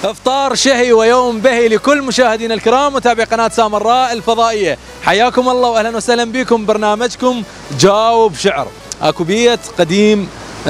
افطار شهي ويوم بهي لكل مشاهدينا الكرام متابعي قناة سامراء الفضائية، حياكم الله واهلا وسهلا بكم برنامجكم جاوب شعر. اكو بيت قديم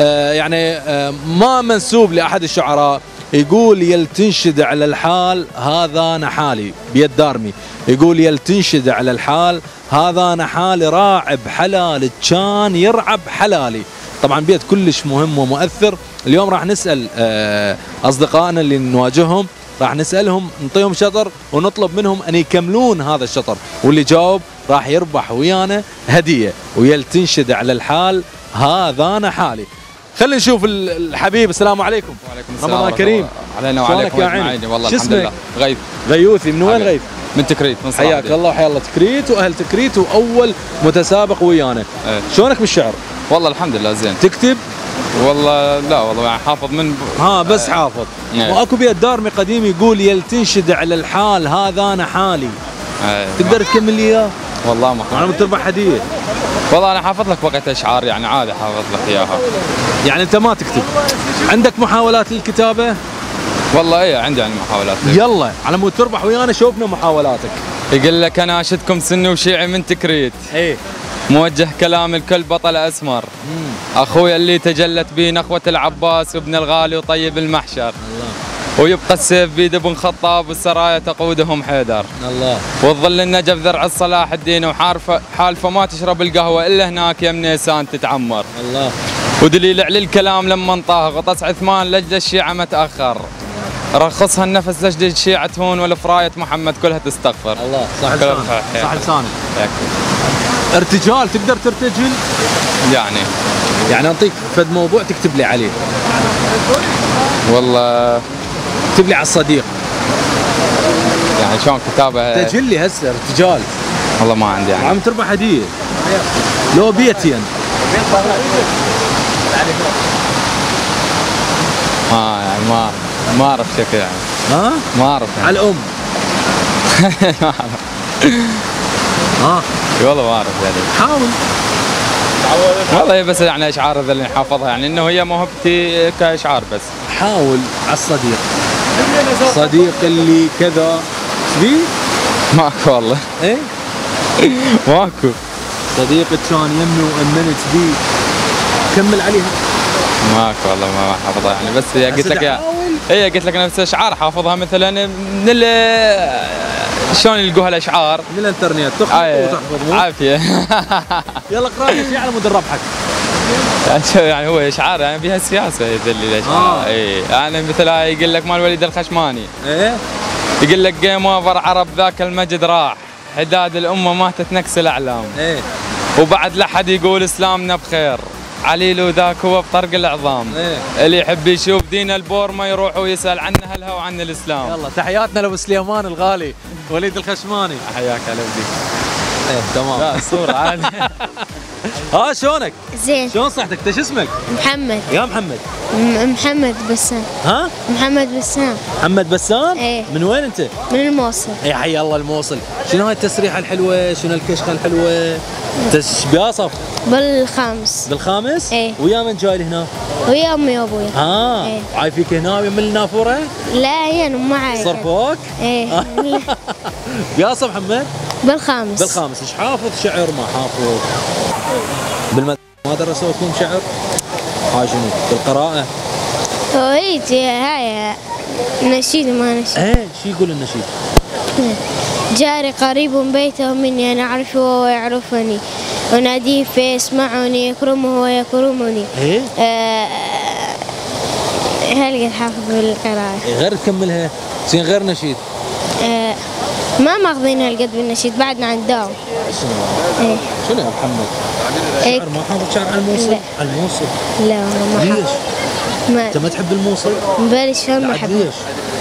ما منسوب لاحد الشعراء، يقول يل تنشد على الحال هذا نحالي. بيت دارمي يقول يل تنشد على الحال هذا نحالي، راعب حلال كان يرعب حلالي. طبعا بيت كلش مهم ومؤثر. اليوم راح نسأل أصدقائنا اللي نواجههم، راح نسألهم نعطيهم شطر ونطلب منهم أن يكملون هذا الشطر، واللي جاوب راح يربح ويانا هدية. ويل تنشد على الحال هذا نحالي. خلينا نشوف الحبيب. السلام عليكم. وعليكم السلام. رمضان كريم. علينا وعليكم اجمعين. والله الحمد لله. غيث. غيوثي. من وين غيث؟ من تكريت، من صلاح. حياك الله وحيا الله تكريت واهل تكريت، واول متسابق ويانا. شلونك بالشعر؟ والله الحمد لله زين. تكتب؟ والله لا والله يعني حافظ من بس حافظ. واكو بيت دارمي قديم يقول يل تنشد على الحال هذا نحالي. تقدر تكمل لي اياه؟ والله ما انا بتربح هديه. والله انا حافظ لك بقية اشعار يعني عادي حافظ لك اياها. يعني انت ما تكتب؟ عندك محاولات للكتابه؟ والله ايه عندي يعني محاولات. يلا على مود تربح ويانا شوفنا محاولاتك. يقول لك انا اناشدكم سني وشيعي من تكريت. ايه موجه كلام الكل بطل اسمر. اخوي اللي تجلت به نخوة العباس وابن الغالي وطيب المحشر. الله. ويبقى السيف بيد ابن خطاب والسرايا تقودهم حيدر. الله. وتظل النجف ذرع الصلاح الدين وحالفه ما تشرب القهوه الا هناك يم نيسان تتعمر. الله. ودليل على الكلام لما انطاه غطس عثمان لجل الشيعه متاخر. رخصها النفس لجل الشيعه هون والفرايه محمد كلها تستغفر. الله. صح لسانك. صح لسانك. ارتجال تقدر ترتجل؟ يعني اعطيك فد موضوع تكتب لي عليه. والله اكتب لي على الصديق. يعني شلون كتابه؟ تجل لي هسه ارتجال. والله ما عندي يعني. عم تربح هديه. لو بيتين. يعني ما اعرف شكل يعني. ما اعرف يعني. على الام. والله ما اعرف يعني. حاول. والله هي بس يعني اشعار اللي حافظها يعني انه هي موهبتي كاشعار بس. حاول على الصديق. صديق اللي كذا شبيه؟ ماكو والله. ايه؟ ماكو. صديق كان يمي وامنت بيه. كمل عليها. ماكو والله ما حافظها يعني بس هي قلت لك هي قلت لك نفس اشعار حافظها مثلا من شلون يلقوها الاشعار؟ من الانترنت تخطط وتحفظ. عافيه. يلا اقرا لي شيء على مود نربحك. يعني هو اشعار يعني فيها سياسه يدل الاشعار. اي يعني مثل يقول لك مال وليد الخشماني. ايه يقول لك جيم اوفر عرب ذاك المجد راح، حداد الامه ماتت نكس الاعلام. ايه وبعد لا حد يقول اسلامنا بخير، عليلو ذاك هو بطرق العظام. إيه؟ اللي يحب يشوف دين البور ما يروح ويسال عن اهلها وعن الاسلام. يلا تحياتنا لابو سليمان الغالي وليد الخشماني. حياك هلا بديك. ايه تمام. لا الصورة عادي. شلونك؟ زين. شلون صحتك؟ انت شو اسمك؟ محمد. يا محمد. محمد بسام. محمد بسام. محمد بسام؟ ايه. من وين انت؟ من الموصل. اي حي الله الموصل. شنو هاي التسريحة الحلوة؟ شنو الكشخة الحلوة؟ بياصف؟ بالخامس. بالخامس؟ ايه. ويا من جاي لهنا؟ ويا امي وابوي. ايه. عايفيك هنا من النافورة؟ لا هي معي. صرفوك؟ ايه. بياصف محمد؟ بالخامس. بالخامس. ايش حافظ شعر ما حافظ؟ ما درسوكم شعر؟ هاي شنو؟ بالقراءة؟ هاي نشيد وما نشيد. ايه شو يقول النشيد؟ جاري قريب بيته مني انا اعرفه وهو يعرفني، وناديه فيسمعني يكرمه ويكرمني. ايه؟ هل قد حافظ بالقراءة. غير تكملها زين غير نشيد. ما ماخذين هالقد بالنشيد بعدنا عن الدوام. شنو؟ شنو يا محمد؟ شعر ما حافظ شعر على الموصل؟ لا. على الموصل؟ لا والله ما حافظ. ليش؟ انت ما تحب الموصل؟ مبالي شلون ما احب. ليش؟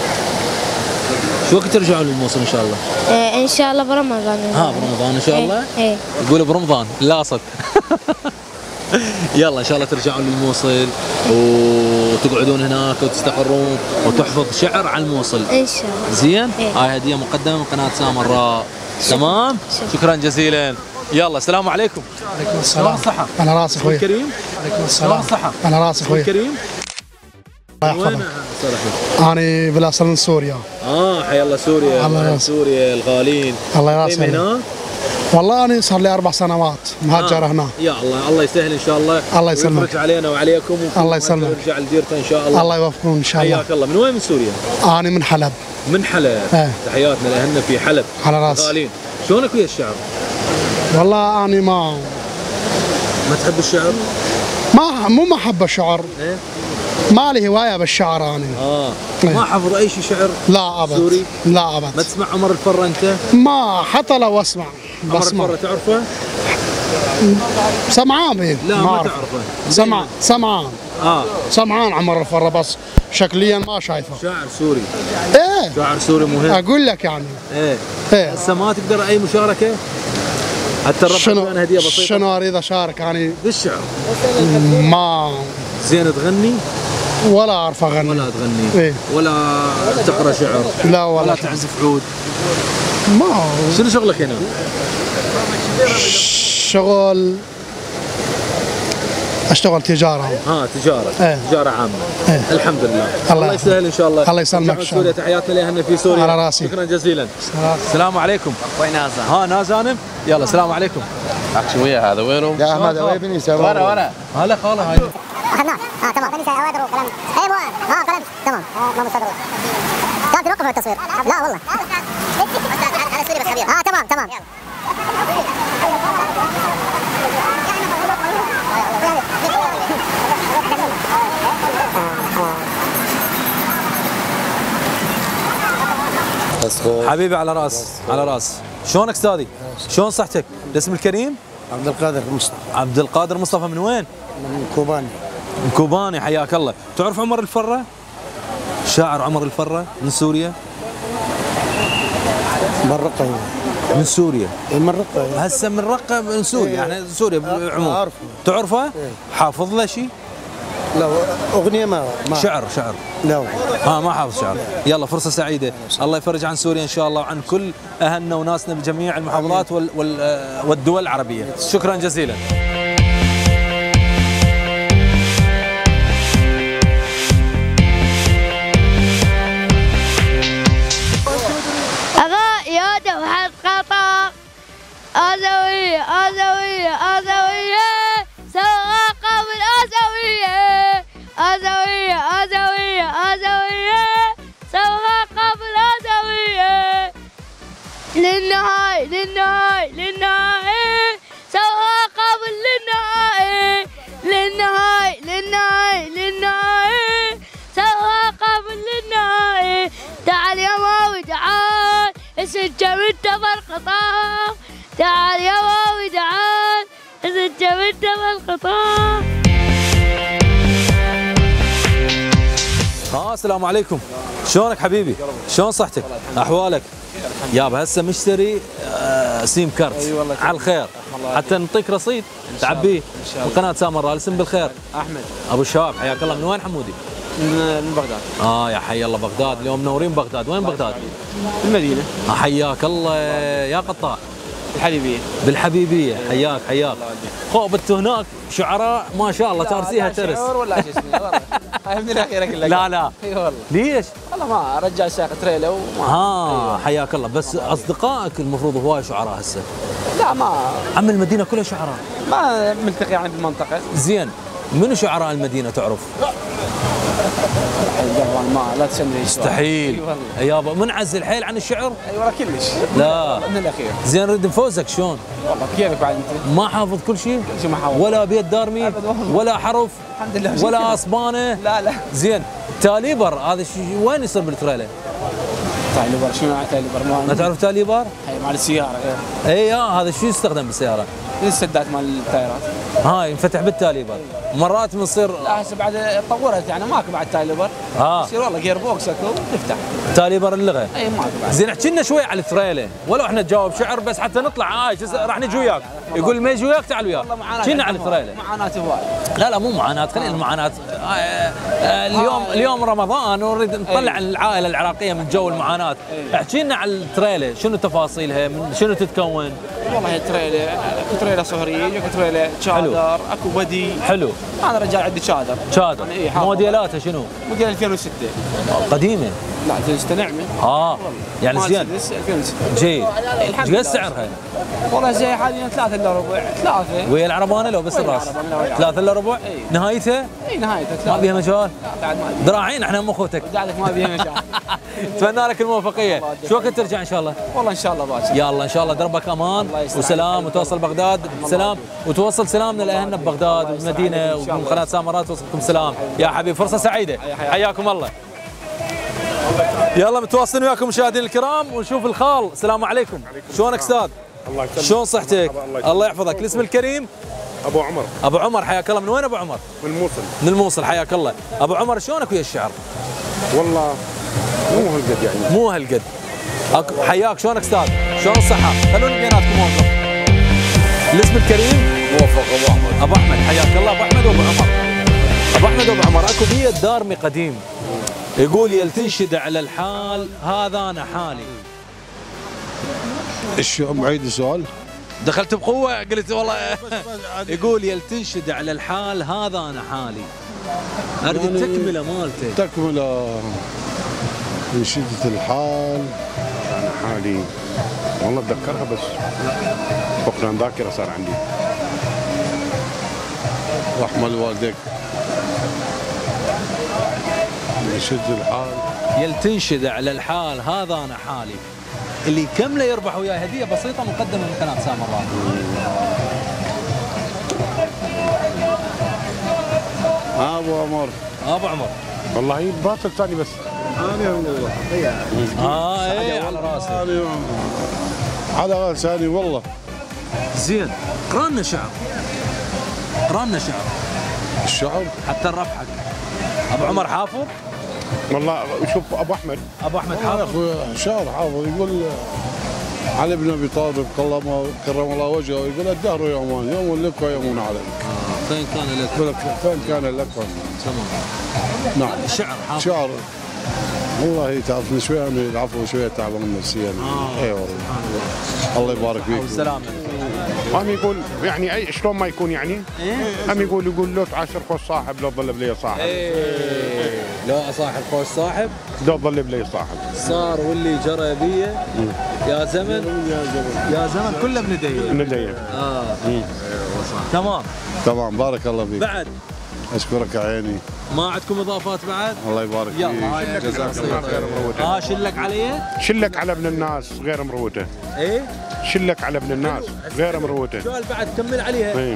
شو وقت ترجعوا للموصل ان شاء الله؟ ان شاء الله برمضان. برمضان ان شاء الله؟ ايه. يقولوا برمضان لا صد. يلا ان شاء الله ترجعون للموصل وتقعدون هناك وتستقرون وتحفظ شعر على الموصل ان شاء الله. زين؟ هاي هديه مقدمه من قناه سامراء. تمام؟ شكرا جزيلا. يلا السلام عليكم. وعليكم السلام. الصحة؟ على راسك اخوي. كريم. وعليكم السلام. الصحة؟ على راسك اخوي. كريم. من وين صار؟ أنا بالأصل من سوريا. حيا الله سوريا. الله سوريا الغالين. الله يسلمك. هنا؟ والله أنا صار لي 4 سنوات مهاجر هنا. يا الله، الله يسهل ان شاء الله. الله يسلمك. ويفرج علينا وعليكم. الله يسلمك. ونرجع لديرته ان شاء الله. الله يوفقكم ان شاء الله. حياك الله. من وين من سوريا؟ أنا من حلب. من حلب. تحياتنا لاهلنا في حلب. على راسي. الغالين. شلونك ويا الشعر؟ والله أنا ما تحب الشعر؟ ما أحب الشعر. إيه؟ ما لي هواية بالشعر أنا. ما حافظ أي شيء شعر؟ لا أبد. سوري؟ لا أبد. ما تسمع عمر الفرة أنت؟ ما حتى لو أسمع. عمر الفرة تعرفه؟ سمعان به. لا ما تعرفه. سمعان عمر الفرة بس شكليا ما شايفه. شاعر سوري. ايه شاعر سوري مهم. اقول لك يعني. ايه هسه ما تقدر اي مشاركه؟ حتى الربع هديه بسيطه. شنو اريد اشارك يعني؟ بالشعر. ما زين تغني؟ ولا اعرف اغني. ولا تغني؟ إيه؟ ولا تقرا شعر؟ لا ولا تعزف عود؟ ما شنو شغلك هنا؟ شغل اشتغل تجاره. تجاره. تجاره عامه. الحمد لله. الله يسهل ان شاء الله. الله يسلمك ان شاء الله. سوريا تحياتنا لاهلنا في سوريا. على راسي. شكرا جزيلا. السلام عليكم. وين نازل؟ نازانم. يلا السلام عليكم. شو ويا هذا وينه؟ يا احمد وين بني سوا؟ ورا هلا خاله هاي. اخذناه. تمام. بني اوادر وكلام. اي مو كلام تمام. ما مستدر. كانت نوقف التصوير. لا والله. على سوري بس خبير. تمام. حبيبي على راس. شلونك استاذي؟ شلون صحتك؟ الاسم الكريم؟ عبد القادر مصطفى. عبد القادر مصطفى. من وين؟ من كوباني. من كوباني. حياك الله. تعرف عمر الفرة؟ شاعر عمر الفرة من سوريا؟ من رقة. من سوريا. من رقة. هسه من رقة من سوريا. يعني سوريا بالعموم. اعرفه. تعرفه؟ حافظ له شيء؟ لا اغنية ما شعر. لا ما حافظ شعر. يلا فرصة سعيدة. الله يفرج عن سوريا ان شاء الله وعن كل اهلنا وناسنا بجميع المحافظات والدول العربية. شكرا جزيلا. يا وحد قطع أزوية سوا قبل أزوية سوا قبل أزوية للنهاية سوا قبل للنهاية سوا قبل للنهاية. تعال يا ماوي تعال السجة منتظر القطار. تعال يا ماوي تعال السجة منتظر القطار. السلام عليكم. شلونك حبيبي؟ شلون صحتك؟ احوالك؟ يابا هسه مشتري سيم كارت. على الخير حتى نعطيك رصيد تعبيه من قناه سامراء. الاسم بالخير؟ احمد ابو الشباب. حياك الله. من وين حمودي؟ من بغداد. يا حي الله بغداد. اليوم منورين بغداد. وين بغداد؟ المدينه. حياك الله يا قطاع. الحبيبيه. بالحبيبيه. حياك. انتوا هناك شعراء ما شاء الله تارسيها ترس. ولا شو اسمه والله. هاي من الاخيره كلها. لا اي والله. ليش؟ والله ما رجع ساق تريلا وما حياك الله. بس اصدقائك المفروض هواي شعراء هسه. لا ما عم المدينه كلها شعراء. ما ملتقي يعني بالمنطقه. زين منو شعراء المدينه تعرف؟ ما لا تسمي مستحيل. يابا منعزل حيل عن الشعر؟ اي والله كلش. لا من الاخير. زين نريد نفوزك شلون؟ والله كيفك بعد انت؟ ما حافظ كل شيء؟ شو ما حافظ؟ ولا بيت دارمي؟ ولا حرف؟ الحمد لله. ولا اصبانه؟ لا. زين تاليبر هذا وين يصير بالتريلا؟ تاليبر شنو تاليبر؟ ما تعرف تاليبر؟ هي مال السياره. هذا شو يستخدم بالسياره؟ السدات مال التايرات. ينفتح بالتاليبر. مرات بنصير لا هسه بعد تطورت يعني ماكو بعد تاليبر. يصير والله جير بوكس اكو نفتح تاليبر اللغه. اي ماكو بعد. زين احكي لنا شوي على التريلا ولو احنا نجاوب شعر بس حتى نطلع راح نجي وياك. يقول ما يجي وياك تعال وياك. والله معاناه. شنو على التريلا؟ معاناه هواي. لا مو معاناة، خلينا المعاناة. اليوم رمضان ونريد نطلع العائلة العراقية من جو المعاناة. احكي لنا على التريلا، شنو تفاصيلها؟ من شنو تتكون؟ والله هي تريلا، اكو تريلا صهري، اكو تريلا شادر، اكو بدي. حلو. انا رجال عندي شادر. شادر. موديلاتها شنو؟ موديل 2006. قديمة. لا نعمة. يعني زين. 2006. جيد. ايش قد سعرها؟ والله زي حاليا 3 الا ربع. 3. ويا العربانة لو بس الراس؟ 3 الا ربع؟ نهايتها؟ اي نهايتها 3. ما بيها مجال؟ لا بعد ما ذراعين احنا ام اخوتك. بعدك ما بيها مجال. اتمنى لك الموفقية. شو وقت ترجع ان شاء الله؟ والله ان شاء الله باكر. يلا ان شاء الله دربك امان وسلام، وتوصل بغداد بسلام، وتوصل سلامنا لاهلنا ببغداد والمدينه ومن قناه سامرات توصلكم سلام يا حبيبي. فرصه سعيده، حياكم الله. يلا متواصلين وياكم مشاهدينا الكرام ونشوف الخال. السلام عليكم. شلونك استاذ؟ الله يسلمك. شلون صحتك؟ الله يحفظك. الاسم الكريم؟ ابو عمر. ابو عمر حياك الله. من وين ابو عمر؟ من الموصل. من الموصل حياك الله. ابو عمر شلونك ويا الشعر؟ والله مو هالقد يعني. مو هالقد. حياك. شلونك استاذ؟ شلون الصحة؟ خلونا بيناتكم موقف. الاسم الكريم؟ موفق ابو احمد. ابو احمد حياك الله. ابو احمد وابو عمر. ابو احمد وابو عمر، اكو بيت دارمي قديم يقول يل تنشد على الحال هذا انا حالي. ايش معيد السؤال؟ دخلت بقوة قلت والله. يقول يل تنشد على الحال هذا انا حالي. اريد التكملة مالته. تكملة من شدة الحال انا حالي والله اتذكرها بس فقدان ذاكرة صار عندي. رحمة لوالديك. من شدة الحال يل تنشد على الحال هذا انا حالي. اللي يكمله يربح وياه هدية بسيطة مقدمة من قناة سامرات. ابو عمر. ابو عمر والله هي باطل ثاني بس. انا والله. ايه على راسي. على راسي والله. زين قرانا شعر. قرانا شعر. الشعر حتى نرفحك. ابو عمر حافظ؟ والله شوف ابو احمد. ابو احمد يا حافظ. اخوي شعر حافظ. يقول علي بن ابي طالب كرم الله وجهه، يقول الدهر يومان، يوم لك ويوم عليك. فين كان لك؟ يقول لك فين كان لك؟ تمام. نعم. شعر حافظ. شعر. والله تعرفني شويه من العفو شويه تعبان نفسيا. اي والله. الله يبارك فيك. والسلامة. هم يقول يعني اي شلون ما يكون يعني؟ هم يقول لو تعاشر خوش صاحب لو ظل بلي صاحب. لو اصاحب خوش صاحب لو ظل بلي صاحب. صار واللي جرى بيه يا زمن يا زمن كله بنديه. بنديه. تمام بارك الله فيك. بعد اشكرك يا عيني. ما عندكم اضافات بعد؟ الله يبارك فيك. يلا جزاك الله خير. شلك عليه؟ شلك على ابن الناس غير مروته. ايه؟ شلك على ابن الناس غير مروته. سؤال بعد كمل عليها. ايه.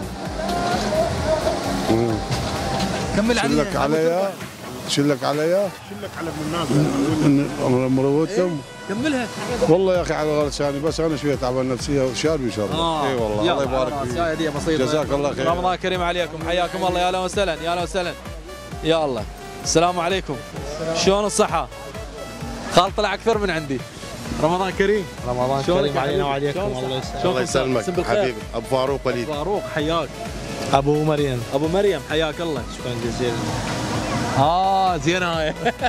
كمل عليها. شلك عليا. شلك عليا. شلك على ابن الناس مروتهم. كملها. والله يا اخي على غلط ثاني بس انا شويه تعبان نفسيه وشاربي شربه. اي والله. الله يبارك فيك. هديه بسيطه. جزاك الله خير. رمضان كريم عليكم. حياكم الله. يا اهلا وسهلا. يا اهلا وسهلا. يا الله. السلام عليكم. شلون الصحه؟ خال طلع اكثر من عندي. رمضان كريم. رمضان كريم علينا وعليكم. الله يسلمك. الله يسلمك حبيبي. ابو فاروق وليد. فاروق حياك. ابو مريم. ابو مريم حياك الله. شكرا جزيلا. زين هاي.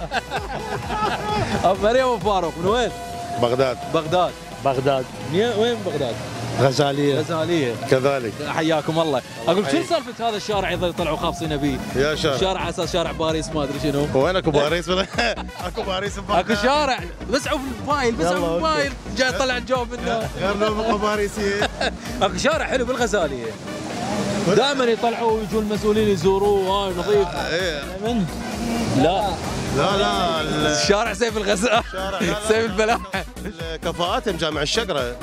ابو مريم وابو فاروق من وين؟ بغداد. بغداد. وين بغداد؟ غزاليه. كذلك. حياكم الله. اقول شو سالفه هذا الشارع يظل يطلعوا خابصين به؟ يا شارع. شارع على اساس شارع باريس ما ادري شنو. وين اكو باريس؟ اكو باريس ببغداد. اكو شارع بسعوا في الموبايل بسعوا في الموبايل جاي طلع الجواب منه. غير نوم باريسيه. اكو شارع حلو بالغزاليه. دائما يطلعوا ويجون المسؤولين يزوروه. هاي نظيف. من؟ لا الشارع سيف الغزال. سيف البلاحه. كفاءاتهم جامع الشقره.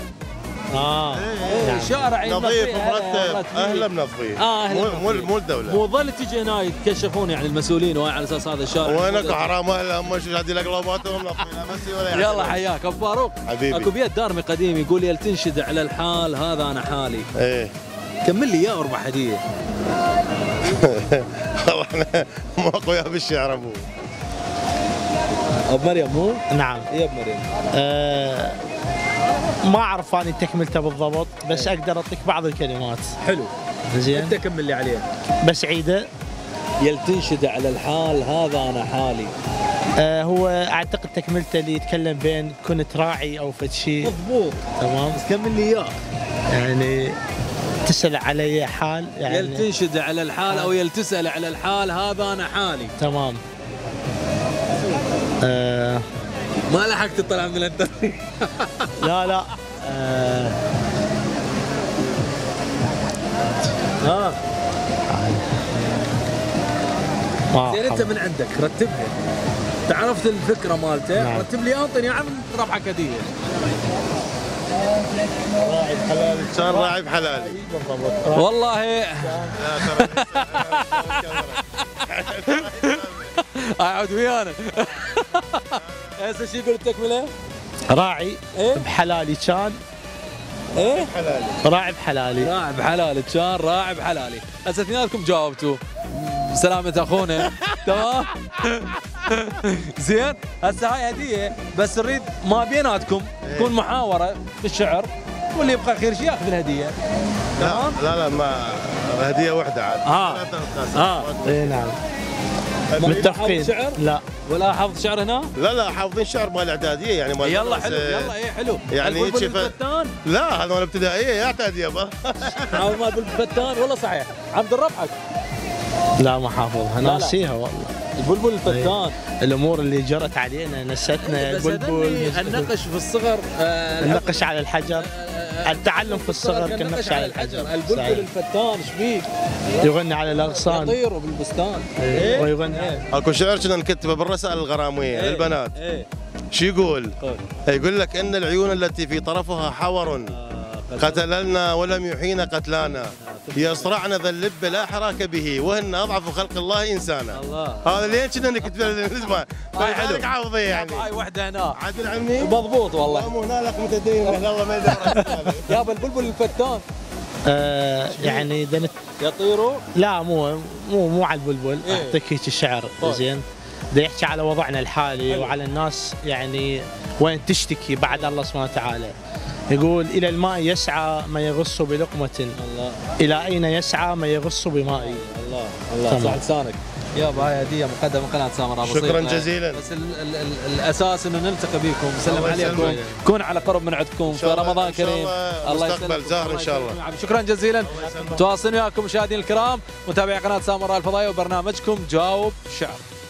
شارع نظيف مرتب. اهله منظفين. مو الدوله. مو ظل تجي هنا يتكشفون يعني المسؤولين وهاي على اساس هذا الشارع. وين اكو حرام اهله هم شو هذه الاقلاباتهم منظفينها بس ولا يلا حياك ابو فاروق. حبيبي. اكو بيت دارمي قديم يقول يل تنشد على الحال هذا انا حالي. ايه كمل لي اياه واربح هديه. والله احنا مو اقوياء بالشعر ابو مريم مو؟ نعم. يا ابو مريم. ما اعرف اني تكملته بالضبط، بس اقدر اعطيك بعض الكلمات. حلو. زين. انت كمل لي عليه. بس عيده. يل تنشد على الحال هذا انا حالي. هو اعتقد تكملته اللي يتكلم بين كنت راعي او فد شيء. مضبوط. تمام. بس كمل لي اياه. يعني تسأل علي حال، يعني يل تنشد على الحال او يل تسأل على الحال هذا انا حالي. تمام. ما لحقت تطلع من الانترنت. لا. زين انت من عندك رتبها. تعرفت الفكره مالته، نعم. رتب لي انطني يا عم ربحك هديه. راعي بحلالي كان راعي بحلالي. والله اقعد ويانا. هسه شو يقول التكمله؟ راعي إيه؟ بحلالي كان. ايه؟ حلالي. راعي بحلالي. راعي بحلالي كان راعي بحلالي. هسه اثنيناتكم جاوبتوا. سلامة اخونا. تمام؟ زين؟ هسه هاي هدية، بس نريد ما بيناتكم تكون محاورة بالشعر، واللي يبقى خير شيء ياخذ الهدية. تمام؟ لا ما هديه واحده عاد. اي نعم. متفقين؟ شعر؟ لا. ولا حافظ شعر هنا؟ لا حافظين شعر مال الاعداديه يعني مال يلا حلو. يلا ايه حلو. يعني البلبل الفتان؟ لا هذا مال الابتدائيه يا اعداديه با. حافظ مال البلبل الفتان والله صحيح. عبد الربحك؟ لا ما حافظها، ناسيها والله. البلبل الفتان. الامور اللي جرت علينا نستنا. البلبل النقش في الصغر. النقش على الحجر. التعلم في الصغر كالنقش على الحجر. البلبل الفتان ايش بيك؟ يغني على الاغصان. يطير بالبستان. ويغني. اكو شعر كنا نكتبه بالرسائل الغراميه للبنات. شو يقول؟ يقول لك ان العيون التي في طرفها حور قتلنا ولم يحين قتلانا، يصرعن ذا اللب لا حراك به وهن اضعف خلق الله انسانا. الله. هذا لين كنا نكتب اسمه. هاي حلو. حافظه يعني. هاي وحده هنا. عادل عمي مضبوط والله. مو هنالك متدين والله ما يدري. يابا البلبل الفتان. يعني يطيروا. لا مو على البلبل. اعطيك هيك الشعر. زين. دا يحكي على وضعنا الحالي وعلى الناس يعني وين تشتكي بعد الله سبحانه وتعالى. يقول إلى الماء يسعى ما يغص بلقمة. الله. إلى أين يسعى ما يغص بماء. الله صح لسانك. يابا هاي هديه مقدمه من قناه سامراء بسيطه. شكرا جزيلا. بس الاساس انه نلتقي بكم، نسلم عليكم، نكون على قرب من عندكم في رمضان كريم. الله مستقبل زاهر ان شاء الله. شكرا جزيلا. تواصلوا وياكم مشاهدينا الكرام متابعي قناه سامراء الفضائيه وبرنامجكم جاوب شعر.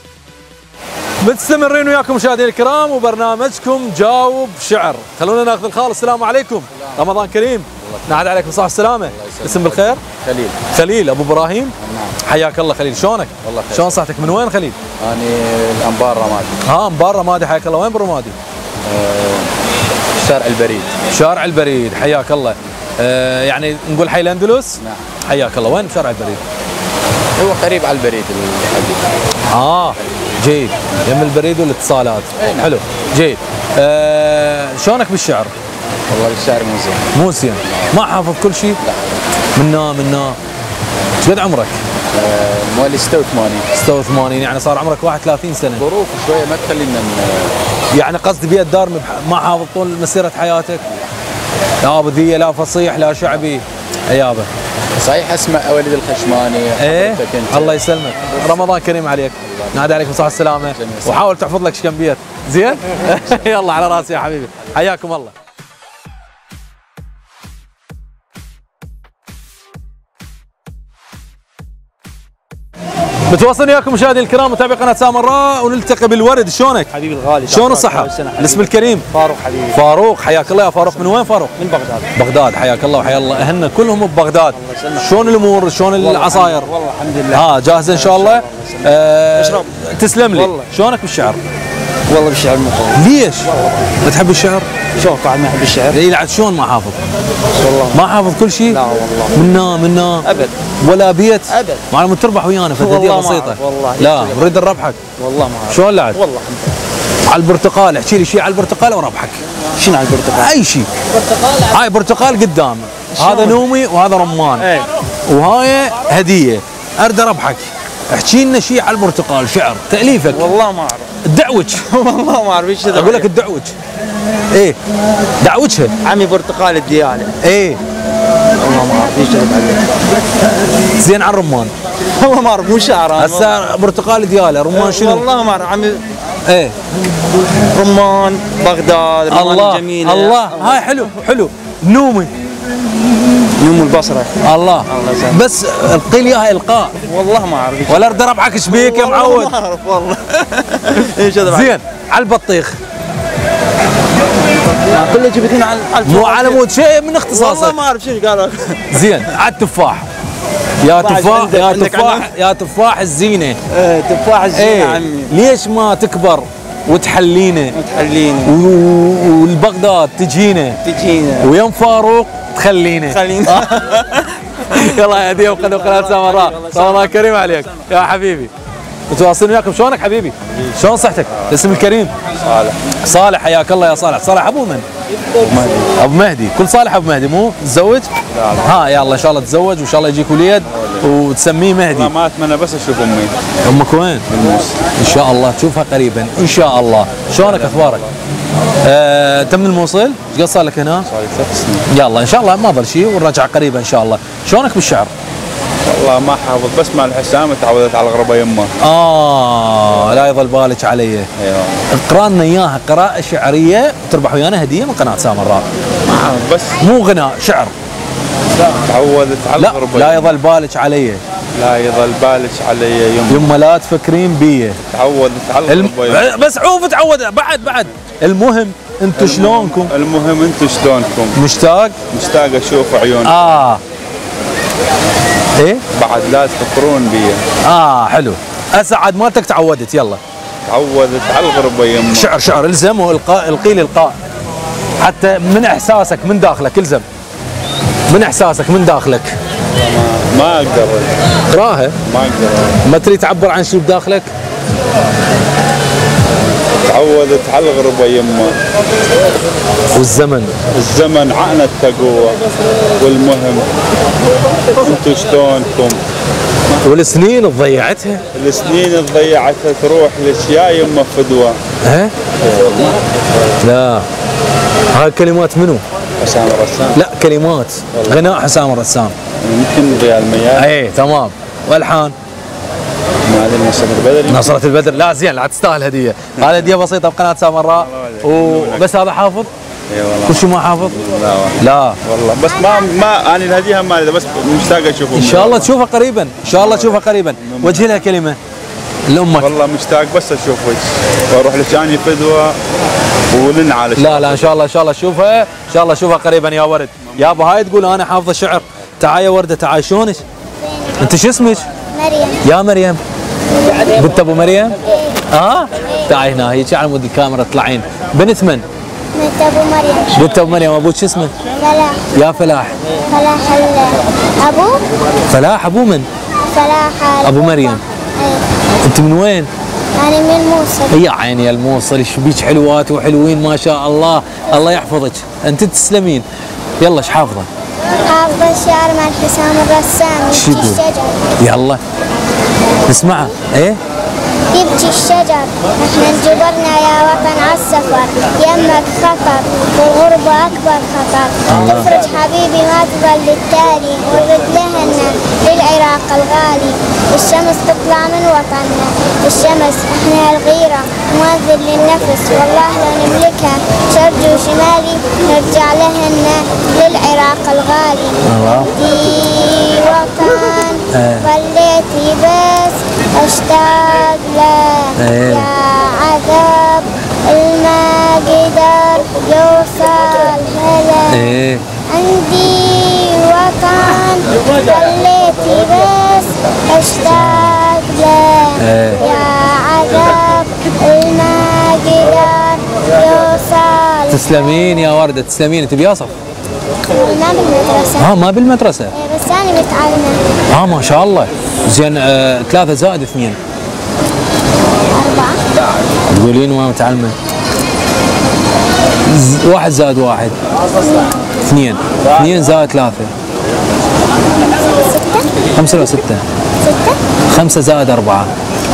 مستمرين وياكم مشاهدينا الكرام وبرنامجكم جاوب شعر. خلونا ناخذ الخال. السلام عليكم. رمضان كريم. نعد عليكم صحة السلامة. اسم بالخير؟ خليل ابو ابراهيم. نعم. حياك الله خليل، شلونك؟ والله خير. شلون صحتك؟ من وين خليل؟ اني الانبار رمادي. انبار رمادي. حياك الله. وين بالرمادي؟ شارع البريد. شارع البريد. حياك الله. يعني نقول حي الاندلس؟ نعم. حياك الله. وين بشارع البريد؟ هو قريب على البريد جيد. يم البريد والاتصالات. نعم. حلو جيد. شلونك بالشعر؟ والله الشعر مو زين. ما حافظ كل شيء؟ لا. منا ايش قد عمرك؟ مواليد 86. 86 يعني صار عمرك 31 سنه. ظروف شويه ما تخلينا يعني قصدي بيد دار ما حافظ طول مسيره حياتك؟ لا بذيه لا فصيح لا شعبي. يابا صحيح اسمع وليد الخشماني. ايه الله يسلمك. رمضان كريم عليك. نادي عليكم صحة السلامة وحاول تحفظ لك كم بيت. زين؟ يلا على راسي يا حبيبي. حياكم الله. متواصلين وياكم مشاهدينا الكرام متابعي قناه سامراء ونلتقي بالورد. شلونك؟ حبيبي الغالي. شلون الصحة؟ الاسم الكريم؟ فاروق حبيبي. فاروق حياك الله يا فاروق. من وين فاروق؟ من بغداد. بغداد. حياك الله وحيا الله اهلنا كلهم ببغداد. شلون الامور؟ شلون العصاير؟ والله الحمد لله. جاهزه ان شاء الله؟ اشرب. تسلم لي. شلونك بالشعر؟ والله بالشعر مو قوي. ليش؟ ما تحب الشعر؟ شوف واحد ما يحب الشعر. اي لا شلون ما حافظ؟ والله ما حافظ كل شيء؟ لا والله. منا ابد. ولا بيت؟ ابد. معلوم تربح ويانا في هديه بسيطه. والله لا نريد نربحك. والله ما اعرف. شلون لعب؟ والله الحمد لله. على البرتقال احكي لي شيء على البرتقال وربحك. شنو على البرتقال؟ اي شيء. هاي برتقال قدام. هذا نومي وهذا رمان. وهاي هديه. اريد اربحك. احكي لنا شيء على البرتقال، شعر تاليفك. والله ما اعرف. الدعوج. والله ما اعرف ايش هذا. اقول لك الدعوج. ايه دعوجها. عمي برتقال الديالة. ايه والله ما اعرف ايش هذا. زين على الرمان. والله ما اعرف مو شعر. هسه برتقال ديالة، رمان شنو؟ والله ما اعرف عمي. ايه رمان بغداد، رمان الله الجميلة. الله هاي حلو حلو. نومي نوم البصرة. الله بس القي لي اياها القاء. والله ما اعرف. ولا ارد اربحك شبيك يا معود. ما اعرف والله. ايش هذا؟ زين على البطيخ. كله جبتين على مو على مود شيء من اختصاصك. والله ما اعرف شو قالوا. زين على التفاح. يا تفاح يا تفاح يا تفاح الزينه. ايه تفاح الزينه عمي. ليش ما تكبر وتحلينا والبغداد تجينا ويوم فاروق تخلينا. يلا يا هديه وقناه سامراء. الله كريم عليك يا حبيبي. متواصلين وياكم. شلونك حبيبي؟ شلون صحتك؟ الاسم الكريم؟ صالح. صالح حياك الله يا صالح. صالح ابو من؟ ابو مهدي. كل صالح ابو مهدي مو تزوج؟ لا. ها يلا ان شاء الله تتزوج وان شاء الله يجيك وليد وتسميه مهدي. والله ما اتمنى بس اشوف امي. امك وين؟ ان شاء الله تشوفها قريبا ان شاء الله. شلونك اخبارك؟ انت من الموصل؟ ايش قد صار لك هنا؟ صار لي 3 سنين. يلا ان شاء الله ما ضل شيء ونرجع قريبا ان شاء الله. شلونك بالشعر؟ والله ما حافظ بس مع الحسام تعودت على الغربه يمه. لا يظل بالك علي. ايوه. اقرا لنا اياها قراءة شعرية وتربح ويانا هدية من قناة سامراء. بس مو غناء شعر. تعودت على الغربه. لا يظل بالك علي. لا يظل بالك علي يمه لا تفكرين بي. تعودت على الغربه بس عوف تعود بعد. المهم انتم شلونكم؟ المهم انتم شلونكم؟ مشتاق اشوف عيونكم. ايه بعد لا تفكرون بي. حلو. هسه عاد مالتك تعودت. يلا تعودت على الغربه يمه. شعر الزم والقاء القي لي القاء حتى من احساسك من داخلك. الزم من احساسك من داخلك. ما اقدر اقراها. ما اقدر. ما تريد تعبر عن شو بداخلك؟ تعودت على الغربة يمه والزمن عانت تقوى. والمهم انتم شلونكم؟ والسنين ضيعتها. تروح لاشياء يمه فدوى. لا هاي كلمات منو؟ حسام الرسام. لا كلمات غناء حسام الرسام. يمكن ضياء المياه. ايه تمام. والحان نصرة البدر. لا زين لا تستاهل هدية. هذه هدية بسيطة بقناة سامراء وبس. هذا حافظ؟ اي والله. كل شيء ما حافظ؟ لا والله بس ما انا الهدية ما بس مشتاق اشوفه. ان شاء الله تشوفها قريبا. ان شاء الله تشوفها قريبا. وجه لها كلمة لأمك. والله مشتاق بس اشوف وجه واروح لشاني فدوى وننعال. لا ان شاء الله اشوفها. ان شاء الله اشوفها قريبا يا ورد. يابا هاي تقول انا حافظة شعر. تعال يا وردة تعال. شلونك؟ انت شو اسمك؟ مريم. يا مريم. بنت ابو مريم؟ تعي هنا هيك على مود الكاميرا تطلعين. بنت من؟ بنت ابو مريم. بنت ابو مريم. ابوك شو اسمه؟ فلاح. يا فلاح. فلاح ابو؟ فلاح ابو من؟ فلاح ابو مريم. انت من وين؟ انا من الموصل. يا عيني الموصل. شبيك حلوات وحلوين ما شاء الله. الله يحفظك. انت تسلمين. يلا ايش حافظه؟ حافظة الشعر مع حسام الرسام. يبكي الشجر. يلا نسمعها. ايه يبكي الشجر احنا انجبرنا يا وطن عالسفر. يمك خطر والغربة اكبر خطر. تفرج حبيبي ما تظل للتالي. ورد لهنا للعراق الغالي. الشمس تطلع من وطننا. الشمس احنا الغيرة مؤذن للنفس. والله لو نملكها شرق وشمالي نرجع لهنا للعراق الغالي. دي وطن ظليتي بس اشتاق له. يا عذاب الما قدر يوصل هلا. عندي وطن ظليتي بس اشتاق له. يا عذاب الما قدر يوصل. تسلمين يا وردة تسلمين. انت بياصف؟ ما بالمدرسة. ما بالمدرسة. بس أنا متعلمة. ما شاء الله. زين 3 زائد 2. 4. تقولين ما متعلمة. 1 زائد 1. 2. 2 زائد 3. 5 ولا 6؟ 6. 5 زائد 4.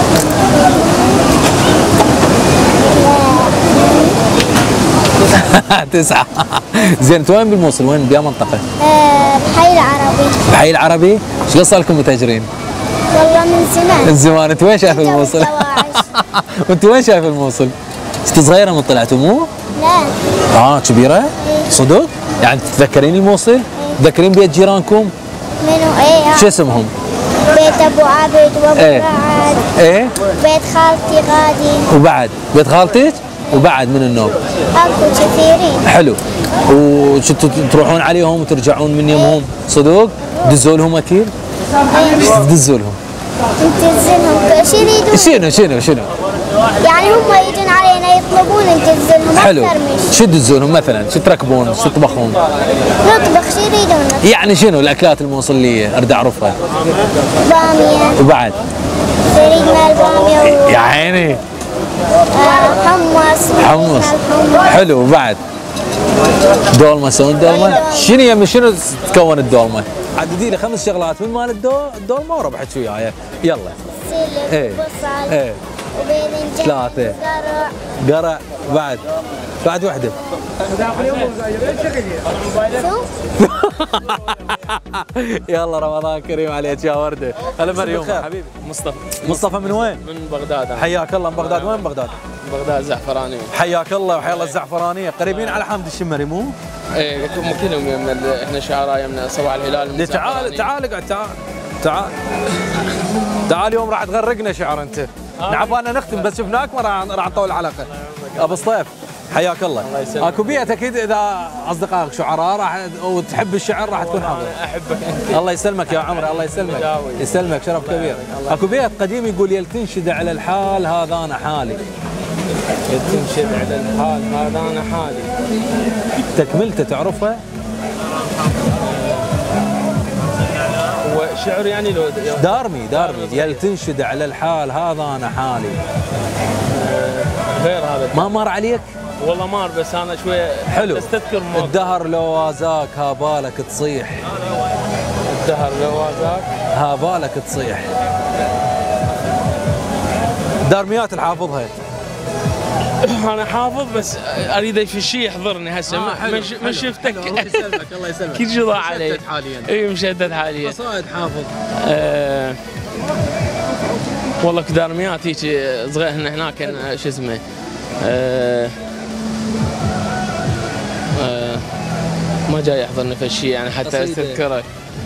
تسعة. زين انت وين بالموصل؟ وين بأي منطقة؟ بحي العربي. بحي العربي؟ ايش قد صار لكم متاجرين؟ والله من زمان. من زمان. انت وين شايف الموصل؟ وانت وين شايف الموصل؟ انت صغيرة من طلعتوا مو؟ لا. كبيرة؟ إيه. صدق؟ يعني تتذكرين الموصل؟ إيه. تتذكرين بيت جيرانكم؟ منو ايه؟ شو اسمهم؟ بيت ابو عبد وابو رعد. ايه؟ بيت خالتي غادي. وبعد بيت خالتك؟ وبعد من النوم؟ اكو كثيرين. حلو. وشتوا تروحون عليهم وترجعون من يمهم؟ صدق؟ دزوا لهم اكيد؟ دزوا لهم؟ نتزلهم شو يريدون؟ شنو؟ يعني هم يجون علينا يطلبون نتزلهم. حلو. شو تدزوا لهم مثلا؟ شو تركبون؟ شو تطبخون؟ نطبخ. شو يريدون؟ يعني شنو الاكلات الموصليه؟ اريد اعرفها. باميه. وبعد؟ فريق مال باميه. يا عيني. حمص. حلو. وبعد؟ دولمه. يسوون دولمه؟ شنو تكون الدولمه؟ عددي لي 5 شغلات من مال الدولمه وربحت وياي. يلا. سلق. ايه. بصل. ايه. وباذنجان. 3. قرع. بعد وحده. يلا رمضان كريم عليك يا ورده. هلا مريم حبيبي. مصطفى من وين؟ من بغداد. حياك الله. من بغداد. وين بغداد؟ بغداد زعفرانية. حياك الله وحيا الله الزعفرانية. قريبين على حامد الشمري مو؟ ايه كلهم من احنا شعراء من صباح الهلال. تعال اقعد. تعال اليوم راح تغرقنا شعر انت. نعبانا نختم بس شفناك ما راح نطول الحلقة. ابو سطيف حياك الله. اكو بيئة اكيد اذا اصدقائك شعراء راح وتحب الشعر راح تكون حاضر. احبك انت. الله يسلمك يا عمري. الله يسلمك. شرف كبير. اكو بيت قديم يقول يل تنشد على الحال هذا انا حالي. يل تنشد على الحال هذا انا حالي. تكملته تعرفها؟ هو شعر يعني لو دارمي. يل تنشد على الحال هذا انا حالي. غير هذا ما مر عليك؟ والله مار بس انا شويه حلو. استذكر الدهر لو وازاك هابالك تصيح. الدهر لو وازاك هابالك تصيح. دارميات الحافظها. انا حافظ بس اريد يفشي يحضرني هسه ما شفتك. الله يسلمك. كل شيء ضاع علي. مشتت حاليا. اي مشتت حاليا. قصائد حافظ. والله كدارميات هيك صغير هناك شو اسمه ما جاي يحضرني فشي يعني حتى استذكره.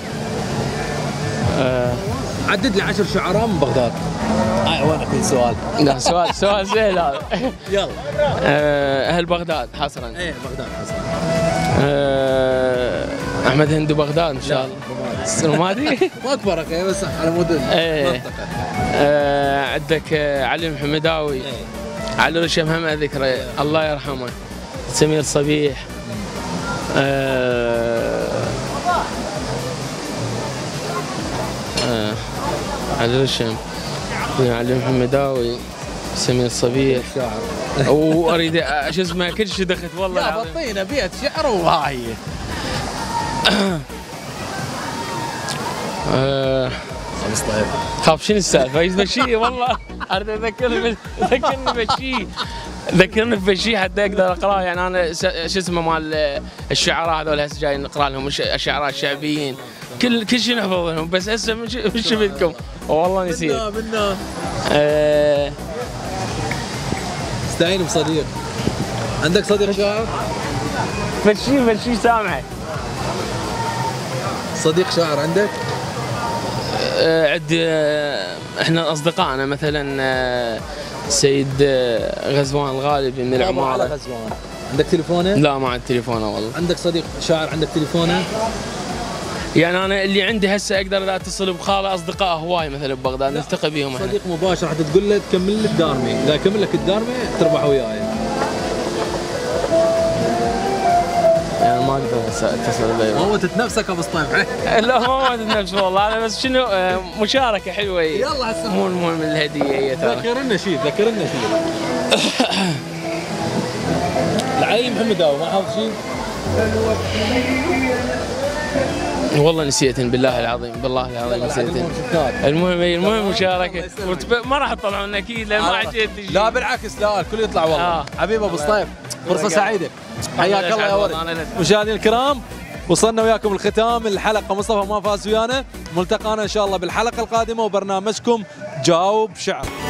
عدد لي 10 شعراء من بغداد. وين في سؤال؟ لا سؤال سهل هذا. يلا. اهل بغداد حصرا. ايه بغداد حصرا. احمد هندو بغداد ان شاء الله. الرمادي؟ ماك بركه بس على مود منطقه. عندك علي محمداوي. علي رشا محمد ذكرى الله يرحمه. سمير صبيح. علي رشا. علي محمداوي. سمير صبيح. واريد شو اسمه كل شيء دخلت والله. لا بطينا بيت شعر وهاي. خاف شنو السالفه؟ يمشي والله اريد اذكرني ذكرني بشيء حتى اقدر اقراه. يعني انا شو اسمه مال الشعراء هذول هسه جاي نقرا لهم الشعراء الشعبيين كل شيء نحفظ لهم بس هسه مش شفتكم والله نسيت. بالله استعين بصديق. عندك صديق شاعر؟ فشي سامعه. صديق شاعر عندك؟ عندي احنا اصدقائنا مثلا سيد غزوان الغالبي من العماره. غزوان. عندك تليفونه؟ لا ما عندي تليفونه والله. عندك صديق شاعر عندك تليفونه؟ يعني انا اللي عندي هسه اقدر اتصل بخاله اصدقاء هواي مثلا ببغداد نلتقي بيهم احنا. صديق مباشر حتى تقول له تكمل لك دارمي، اذا كمل لك الدارمي تربح وياي. يعني ما اقدر اتصل بيه. موتت نفسك ابو سطيف. لا ما موتت نفسي والله انا بس شنو مشاركه حلوه. يلا هسه مو المهم الهديه هي ترى. ذكرنا شيء لعلي محمداوي ما حافظ شيء؟ والله نسيتن بالله العظيم، بالله العظيم نسيتن. المهم مشاركه ما راح تطلعون اكيد لان ما عجبت. لا بالعكس، لا الكل يطلع والله. حبيب ابو سطيف فرصه سعيده، حياك الله يا ولد. مشاهدينا الكرام وصلنا وياكم الختام الحلقه، مصطفى ما فاز ويانا، ملتقانا ان شاء الله بالحلقه القادمه وبرنامجكم جاوب شعر.